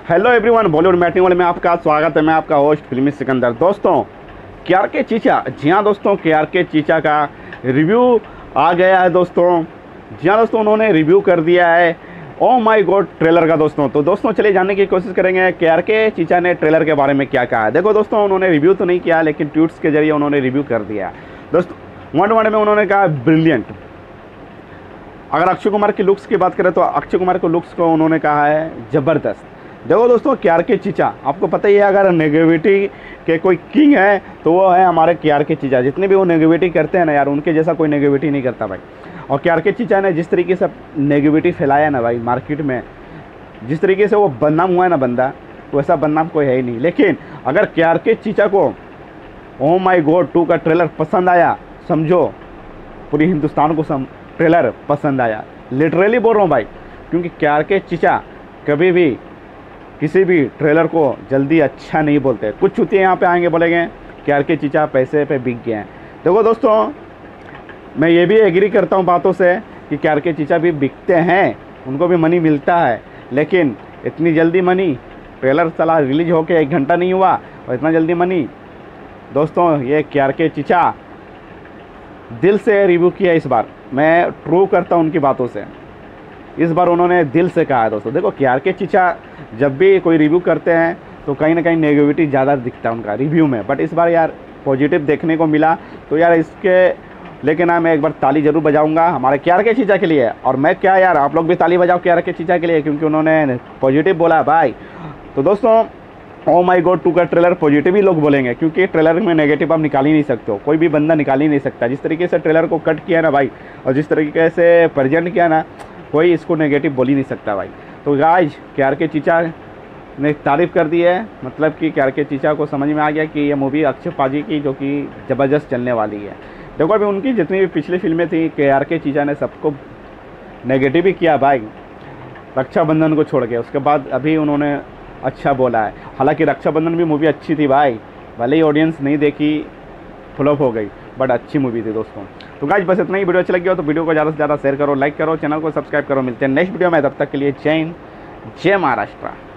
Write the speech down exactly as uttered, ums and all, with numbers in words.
Hello everyone, Bollywood matting वाले में आपका स्वागत है। मैं आपका होस्ट फिल्मी सिकंदर। दोस्तों, के आर के चीचा, जी हाँ दोस्तों, के आर के चीचा का रिव्यू आ गया है दोस्तों। जी हाँ दोस्तों, उन्होंने रिव्यू कर दिया है ओ माय गॉड ट्रेलर का दोस्तों। तो दोस्तों चलिए जानने की कोशिश करेंगे के आर के चीचा ने ट्रेलर के बारे में क्या कहा है। देखो दोस्तों, उन्होंने रिव्यू तो नहीं किया, लेकिन ट्वीट्स के जरिए उन्होंने रिव्यू कर दिया दोस्तों। वन वर्ड में उन्होंने कहा ब्रिलियंट। अगर अक्षय कुमार की लुक्स की बात करें तो अक्षय कुमार के लुक्स को उन्होंने कहा है ज़बरदस्त। देखो दोस्तों, के आर के चीचा आपको पता ही है, अगर नेगेटिविटी के कोई किंग है तो वो है हमारे के आर के चीचा। जितने भी वो नेगेटिविटी करते हैं ना यार, उनके जैसा कोई नेगेटिविटी नहीं करता भाई। और के आर के चीचा ने जिस तरीके से नेगेटिविटी फैलाया ना भाई मार्केट में, जिस तरीके से वो बदनाम हुआ है ना बंदा, वैसा बदनाम कोई है ही नहीं। लेकिन अगर के आर के चीचा को ओ माई गॉड टू का ट्रेलर पसंद आया, समझो पूरी हिंदुस्तान को सम ट्रेलर पसंद आया। लिटरली बोल रहा हूँ भाई, क्योंकि के आर के चीचा कभी भी किसी भी ट्रेलर को जल्दी अच्छा नहीं बोलते। कुछ चुतिया यहाँ पे आएंगे बोलेंगे के आर के चीचा पैसे पे बिक गए हैं। देखो दोस्तों, मैं ये भी एग्री करता हूँ बातों से कि के आर के चीचा भी बिकते हैं, उनको भी मनी मिलता है। लेकिन इतनी जल्दी मनी, ट्रेलर चला रिलीज होके एक घंटा नहीं हुआ और इतना जल्दी मनी। दोस्तों, ये के आर के चीचा दिल से रिव्यू किया इस बार। मैं ट्रू करता हूँ उनकी बातों से। इस बार उन्होंने दिल से कहा है दोस्तों। देखो, के आर के चीचा जब भी कोई रिव्यू करते हैं तो कहीं ना कहीं नेगेटिविटी ज़्यादा दिखता है उनका रिव्यू में, बट इस बार यार पॉजिटिव देखने को मिला। तो यार इसके लेकिन ना मैं एक बार ताली ज़रूर बजाऊंगा हमारे के आर के चीचा के लिए। और मैं क्या यार, आप लोग भी ताली बजाओ के आर के चीचा के लिए, क्योंकि उन्होंने पॉजिटिव बोला है भाई। तो दोस्तों, ओ माई गॉड टू का ट्रेलर पॉजिटिव ही लोग बोलेंगे, क्योंकि ट्रेलर में नेगेटिव आप निकाल ही नहीं सकते हो, कोई भी बंदा निकाल ही नहीं सकता। जिस तरीके से ट्रेलर को कट किया ना भाई, और जिस तरीके से प्रेजेंट किया ना, कोई इसको नेगेटिव बोल ही नहीं सकता भाई। तो गाइज, के आर के चीचा ने तारीफ़ कर दी है, मतलब कि के आर के चीचा को समझ में आ गया कि ये मूवी अक्षय पाजी की जो कि ज़बरदस्त चलने वाली है। देखो, अभी उनकी जितनी भी पिछली फिल्में थी, के आर के चीचा ने सबको नेगेटिव ही किया भाई, रक्षाबंधन को छोड़ के। उसके बाद अभी उन्होंने अच्छा बोला है। हालांकि रक्षाबंधन भी मूवी अच्छी थी भाई, भले ही ऑडियंस नहीं देखी, फ्लॉप हो गई, बट अच्छी मूवी थी दोस्तों। तो गाइस, बस इतना ही। वीडियो अच्छी लगी हो तो वीडियो को ज़्यादा से ज़्यादा शेयर करो, लाइक करो, चैनल को सब्सक्राइब करो। मिलते हैं नेक्स्ट वीडियो में, तब तक के लिए जय हिंद, जय महाराष्ट्र।